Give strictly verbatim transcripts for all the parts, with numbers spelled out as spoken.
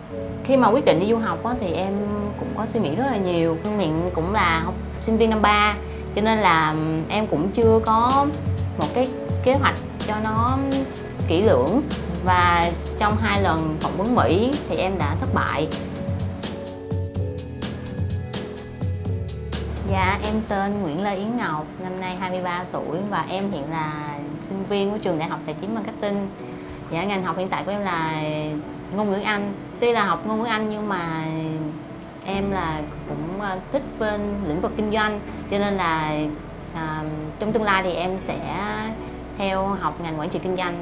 Khi mà quyết định đi du học á, thì em cũng có suy nghĩ rất là nhiều. Mình cũng là học sinh viên năm ba, cho nên là em cũng chưa có một cái kế hoạch cho nó kỹ lưỡng. Và trong hai lần phỏng vấn Mỹ thì em đã thất bại. Dạ, em tên Nguyễn Lê Yến Ngọc, năm nay hai mươi ba tuổi và em hiện là sinh viên của trường Đại học Tài chính Marketing. Dạ, ngành học hiện tại của em là ngôn ngữ Anh. Tuy là học ngôn ngữ Anh nhưng mà em là cũng thích bên lĩnh vực kinh doanh, cho nên là à, trong tương lai thì em sẽ theo học ngành quản trị kinh doanh.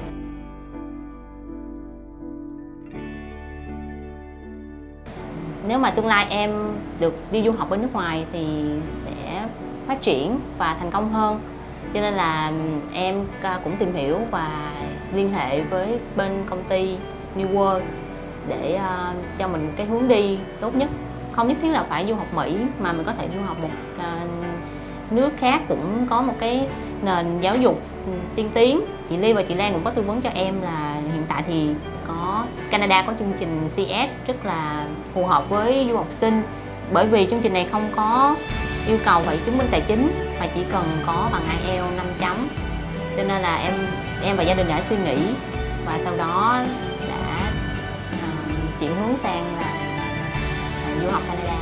Nếu mà tương lai em được đi du học bên nước ngoài thì sẽ phát triển và thành công hơn. Cho nên là em cũng tìm hiểu và liên hệ với bên công ty New World để uh, cho mình cái hướng đi tốt nhất. Không nhất thiết là phải du học Mỹ, mà mình có thể du học một uh, nước khác cũng có một cái nền giáo dục tiên tiến. Chị Ly và chị Lan cũng có tư vấn cho em là hiện tại thì có Canada có chương trình xê ét rất là phù hợp với du học sinh, bởi vì chương trình này không có yêu cầu phải chứng minh tài chính mà chỉ cần có bằng ai eo năm chấm. Cho nên là em em và gia đình đã suy nghĩ và sau đó đã uh, chuyển hướng sang là uh, du học Canada.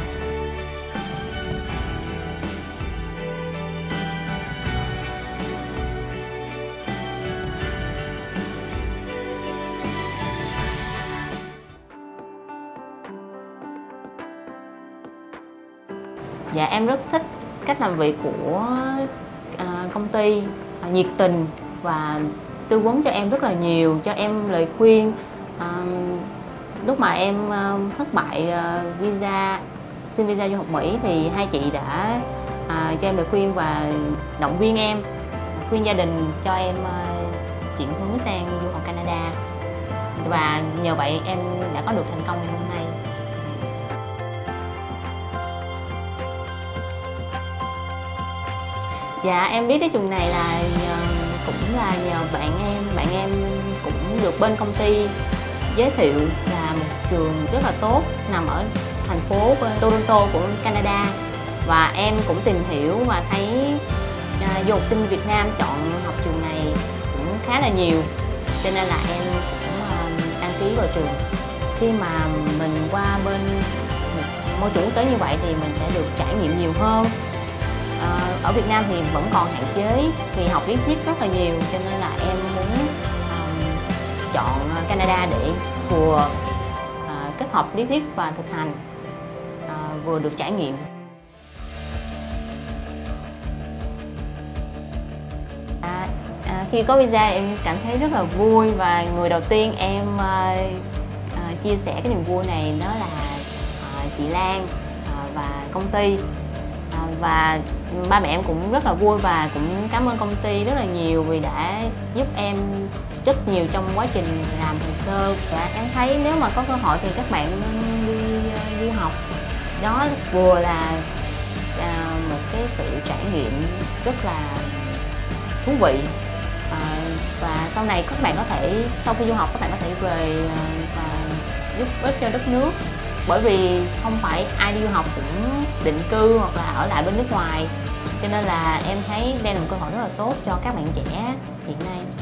Dạ, em rất thích cách làm việc của uh, công ty, uh, nhiệt tình và tư vấn cho em rất là nhiều, cho em lời khuyên. Uh, lúc mà em uh, thất bại uh, visa xin visa du học Mỹ thì hai chị đã uh, cho em lời khuyên và động viên em, khuyên gia đình cho em uh, chuyển hướng sang du học Canada, và nhờ vậy em đã có được thành công ngày hôm nay. Dạ, em biết cái trường này là nhờ, cũng là nhờ bạn em, bạn em cũng được bên công ty giới thiệu là một trường rất là tốt nằm ở thành phố Toronto của Canada, và em cũng tìm hiểu và thấy uh, du học sinh Việt Nam chọn học trường này cũng khá là nhiều, cho nên là em cũng uh, đăng ký vào trường. Khi mà mình qua bên một môi trường quốc tế như vậy thì mình sẽ được trải nghiệm nhiều hơn. Ở Việt Nam thì vẫn còn hạn chế vì học lý thuyết rất là nhiều, cho nên là em muốn um, chọn Canada để vừa uh, kết hợp lý thuyết và thực hành, uh, vừa được trải nghiệm. À, à, khi có visa em cảm thấy rất là vui, và người đầu tiên em uh, uh, chia sẻ cái niềm vui này đó là uh, chị Lan uh, và công ty. Và ba mẹ em cũng rất là vui và cũng cảm ơn công ty rất là nhiều vì đã giúp em rất nhiều trong quá trình làm hồ sơ. Và em thấy nếu mà có cơ hội thì các bạn nên đi du học. Đó vừa là à, một cái sự trải nghiệm rất là thú vị, à, và sau này các bạn có thể, sau khi du học các bạn có thể về và giúp ích cho đất nước. Bởi vì không phải ai đi du học cũng định cư hoặc là ở lại bên nước ngoài, cho nên là em thấy đây là một cơ hội rất là tốt cho các bạn trẻ hiện nay.